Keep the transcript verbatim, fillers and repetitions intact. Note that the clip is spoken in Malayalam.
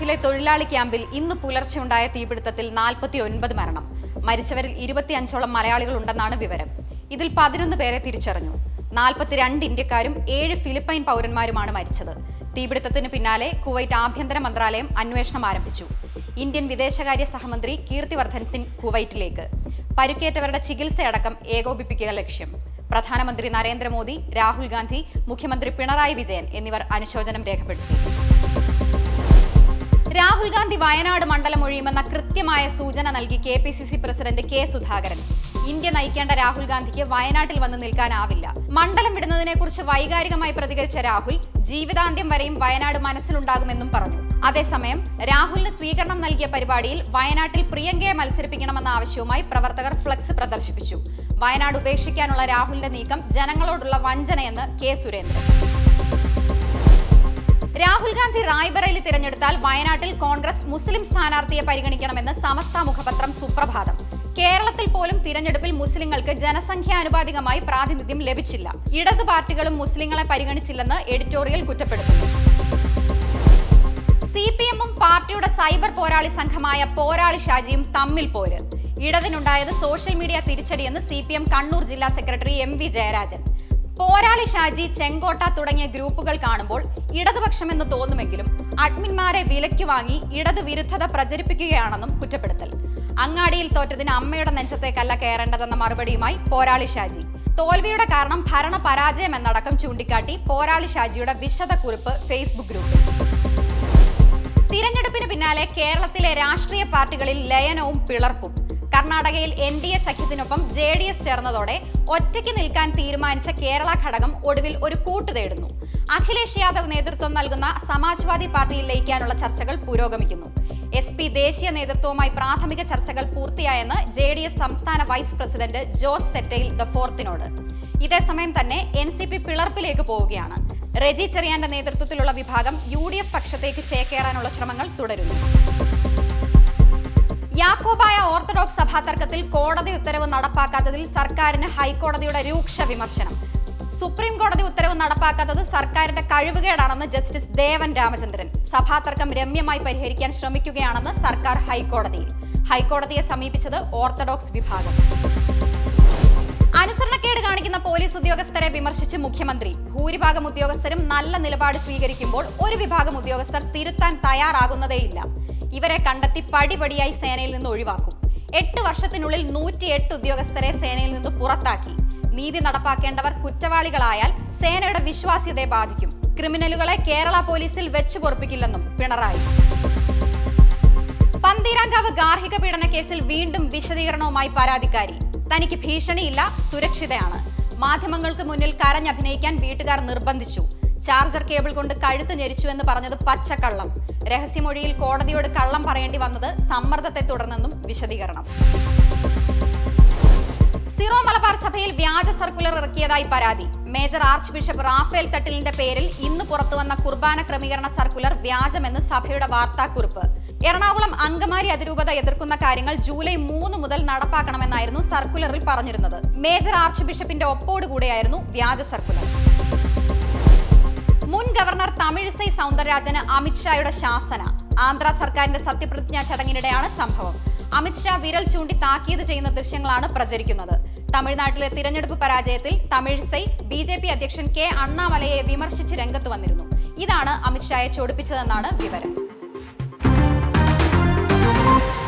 ഗുജറാത്തിലെ തൊഴിലാളി ക്യാമ്പിൽ ഇന്ന് പുലർച്ചെയുണ്ടായ തീപിടുത്തത്തിൽ നാൽപ്പത്തിയൊൻപത് മരണം. മരിച്ചവരിൽ ഇരുപത്തിയഞ്ചോളം മലയാളികൾ ഉണ്ടെന്നാണ് വിവരം. ഇതിൽ പതിനൊന്ന് പേരെ തിരിച്ചറിഞ്ഞു. നാൽപ്പത്തിരണ്ട് ഇന്ത്യക്കാരും ഏഴ് ഫിലിപ്പൈൻ പൗരന്മാരുമാണ് മരിച്ചത്. തീപിടുത്തത്തിന് പിന്നാലെ കുവൈറ്റ് ആഭ്യന്തര മന്ത്രാലയം അന്വേഷണം ആരംഭിച്ചു. ഇന്ത്യൻ വിദേശകാര്യ സഹമന്ത്രി കീർത്തിവർദ്ധൻ സിംഗ് കുവൈറ്റിലേക്ക്. പരിക്കേറ്റവരുടെ ചികിത്സയടക്കം ഏകോപിപ്പിക്കുക ലക്ഷ്യം. പ്രധാനമന്ത്രി നരേന്ദ്രമോദി, രാഹുൽ ഗാന്ധി, മുഖ്യമന്ത്രി പിണറായി വിജയൻ എന്നിവർ അനുശോചനം രേഖപ്പെടുത്തി. രാഹുൽ ഗാന്ധി വയനാട് മണ്ഡലം ഒഴിയുമെന്ന കൃത്യമായ സൂചന നൽകി K P C C president K Sudhakaran. India നയിക്കേണ്ട രാഹുൽ ഗാന്ധിക്ക് വയനാട്ടിൽ വന്ന് നിൽക്കാനാവില്ല. മണ്ഡലം വിടുന്നതിനെ കുറിച്ച് വൈകാരികമായി പ്രതികരിച്ച രാഹുൽ ജീവിതാന്ത്യം വരെയും വയനാട് മനസ്സിലുണ്ടാകുമെന്നും പറഞ്ഞു. അതേസമയം രാഹുലിന് സ്വീകരണം നൽകിയ പരിപാടിയിൽ വയനാട്ടിൽ പ്രിയങ്കയെ മത്സരിപ്പിക്കണമെന്ന ആവശ്യവുമായി പ്രവർത്തകർ ഫ്ലക്സ് പ്രദർശിപ്പിച്ചു. വയനാട് ഉപേക്ഷിക്കാനുള്ള രാഹുലിന്റെ നീക്കം ജനങ്ങളോടുള്ള വഞ്ചനയെന്ന് കെ സുരേന്ദ്രൻ. രാഹുൽ ഗാന്ധി റായ്ബറേലി തിരഞ്ഞെടുത്താൽ വയനാട്ടിൽ കോൺഗ്രസ് മുസ്ലിം സ്ഥാനാർത്ഥിയെ പരിഗണിക്കണമെന്ന് സമസ്ത മുഖപത്രം സുപ്രഭാതം. കേരളത്തിൽ പോലും തിരഞ്ഞെടുപ്പിൽ മുസ്ലിങ്ങൾക്ക് ജനസംഖ്യാനുപാതികമായി പ്രാതിനിധ്യം ലഭിച്ചില്ല. ഇടതു പാർട്ടികളും മുസ്ലിങ്ങളെ പരിഗണിച്ചില്ലെന്ന് എഡിറ്റോറിയൽ കുറ്റപ്പെടുത്തുന്നു. സി പി എമ്മും പാർട്ടിയുടെ സൈബർ പോരാളി സംഘമായ പോരാളി ഷാജിയും തമ്മിൽ പോര്. ഇടതിനുണ്ടായത് സോഷ്യൽ മീഡിയ തിരിച്ചടിയെന്ന് സി പി എം കണ്ണൂർ ജില്ലാ സെക്രട്ടറി എം വി ജയരാജൻ. പോരാളി ഷാജി, ചെങ്കോട്ട തുടങ്ങിയ ഗ്രൂപ്പുകൾ കാണുമ്പോൾ ഇടതുപക്ഷമെന്ന് തോന്നുമെങ്കിലും അഡ്മിന്മാരെ വിലയ്ക്ക് വാങ്ങി ഇടതു വിരുദ്ധത പ്രചരിപ്പിക്കുകയാണെന്നും കുറ്റപ്പെടുത്തൽ. അങ്ങാടിയിൽ തോറ്റതിന് അമ്മയുടെ നെഞ്ചത്തേക്കല്ല കയറേണ്ടതെന്ന മറുപടിയുമായി പോരാളി ഷാജി. തോൽവിയുടെ കാരണം ഭരണ പരാജയം എന്നടക്കം ചൂണ്ടിക്കാട്ടി പോരാളി ഷാജിയുടെ വിശദക്കുറിപ്പ് ഫേസ്ബുക്ക് ഗ്രൂപ്പിൽ. തിരഞ്ഞെടുപ്പിന് പിന്നാലെ കേരളത്തിലെ രാഷ്ട്രീയ പാർട്ടികളിൽ ലയനവും പിളർപ്പും. കർണാടകയിൽ എൻ ഡി എ സഖ്യത്തിനൊപ്പം ജെ ഡി എസ് ചേർന്നതോടെ ഒറ്റയ്ക്ക് നിൽക്കാൻ തീരുമാനിച്ച കേരള ഘടകം ഒടുവിൽ ഒരു കൂട്ട് തേടുന്നു. അഖിലേഷ് യാദവ് നേതൃത്വം നൽകുന്ന സമാജ്വാദി പാർട്ടിയിൽ ലയിക്കാനുള്ള ചർച്ചകൾ പുരോഗമിക്കുന്നു. എസ് പി ദേശീയ നേതൃത്വവുമായി പ്രാഥമിക ചർച്ചകൾ പൂർത്തിയായെന്ന് ജെ ഡി എസ് സംസ്ഥാന വൈസ് പ്രസിഡന്റ് ജോസ് തെറ്റയിൽ ദ ഫോർത്തിനോട്. ഇതേസമയം തന്നെ എൻ സി പി പിളർപ്പിലേക്ക് പോവുകയാണ്. റെജി ചെറിയാന്റെ നേതൃത്വത്തിലുള്ള വിഭാഗം യു ഡി എഫ് പക്ഷത്തേക്ക് ചേക്കേറാനുള്ള ശ്രമങ്ങൾ തുടരുന്നു. യാക്കോബായ ഓർത്തഡോക്സ് സഭാ തർക്കത്തിൽ കോടതി ഉത്തരവ് നടപ്പാക്കാത്തതിൽ സർക്കാരിന് ഹൈക്കോടതിയുടെ രൂക്ഷ വിമർശനം. സുപ്രീം കോടതി ഉത്തരവ് നടപ്പാക്കാത്തത് സർക്കാരിന്റെ കഴിവുകേടാണെന്ന് ജസ്റ്റിസ് ദേവൻ രാമചന്ദ്രൻ. സഭാ തർക്കം രമ്യമായി പരിഹരിക്കാൻ ശ്രമിക്കുകയാണെന്ന് സർക്കാർ ഹൈക്കോടതിയിൽ. ഹൈക്കോടതിയെ സമീപിച്ചത് ഓർത്തഡോക്സ് വിഭാഗം. അനുസരണക്കേട് കാണിക്കുന്ന പോലീസ് ഉദ്യോഗസ്ഥരെ വിമർശിച്ച് മുഖ്യമന്ത്രി. ഭൂരിഭാഗം ഉദ്യോഗസ്ഥരും നല്ല നിലപാട് സ്വീകരിക്കുമ്പോൾ ഒരു വിഭാഗം ഉദ്യോഗസ്ഥർ തിരുത്താൻ തയ്യാറാകുന്നതേയില്ല. ഇവരെ കണ്ടെത്തി പടിപടിയായി സേനയിൽ നിന്ന് ഒഴിവാക്കും. എട്ട് വർഷത്തിനുള്ളിൽ നൂറ്റിയെട്ട് ഉദ്യോഗസ്ഥരെ സേനയിൽ നിന്ന് പുറത്താക്കി. നീതി നടപ്പാക്കേണ്ടവർ കുറ്റവാളികളായാൽ സേനയുടെ വിശ്വാസ്യതയെ ബാധിക്കും. ക്രിമിനലുകളെ കേരള പോലീസിൽ വെച്ചു പൊറുപ്പിക്കില്ലെന്നും പിണറായി. പന്തീരാങ്കാവ് ഗാർഹിക പീഡന കേസിൽ വീണ്ടും വിശദീകരണവുമായി പരാതിക്കാരി. തനിക്ക് ഭീഷണിയില്ല, സുരക്ഷിതയാണ്. മാധ്യമങ്ങൾക്ക് മുന്നിൽ കരഞ്ഞഭിനയിക്കാൻ വീട്ടുകാർ നിർബന്ധിച്ചു. ചാർജർ കേബിൾ കൊണ്ട് കഴുത്ത് ഞെരിച്ചുവെന്ന് പറഞ്ഞത് പച്ചക്കള്ളം. രഹസ്യമൊഴിയിൽ കോടതിയോട് കള്ളം പറയേണ്ടി വന്നത് സമ്മർദ്ദത്തെ തുടർന്നെന്നും വിശദീകരണം. സിറോ മലബാർ സഭയിൽ വ്യാജ സർക്കുലർ ഇറക്കിയതായി പരാതി. മേജർ ആർച്ച് ബിഷപ്പ് റാഫേൽ തട്ടിലിന്റെ പേരിൽ ഇന്ന് പുറത്തുവന്ന കുർബാന ക്രമീകരണ സർക്കുലർ വ്യാജമെന്ന് സഭയുടെ വാർത്താക്കുറിപ്പ്. എറണാകുളം അങ്കമാലി അതിരൂപത എതിർക്കുന്ന കാര്യങ്ങൾ ജൂലൈ മൂന്ന് മുതൽ നടപ്പാക്കണമെന്നായിരുന്നു സർക്കുലറിൽ പറഞ്ഞിരുന്നത്. മേജർ ആർച്ച് ബിഷപ്പിന്റെ ഒപ്പോടുകൂടെയായിരുന്നു വ്യാജ സർക്കുലർ. മുൻ ഗവർണർ തമിഴിസൈ സൗന്ദരരാജന് അമിത്ഷായുടെ ശാസന. ആന്ധ്ര സർക്കാരിന്റെ സത്യപ്രതിജ്ഞാ ചടങ്ങിനിടെയാണ് സംഭവം. അമിത്ഷാ വിരൽ ചൂണ്ടി താക്കീത് ചെയ്യുന്ന ദൃശ്യങ്ങളാണ് പ്രചരിക്കുന്നത്. തമിഴ്നാട്ടിലെ തിരഞ്ഞെടുപ്പ് പരാജയത്തിൽ തമിഴിസൈ ബി ജെ പി അധ്യക്ഷൻ കെ അണ്ണാമലയെ വിമർശിച്ച് രംഗത്ത് വന്നിരുന്നു. ഇതാണ് അമിത്ഷായെ ചൊടിപ്പിച്ചതെന്നാണ് വിവരം.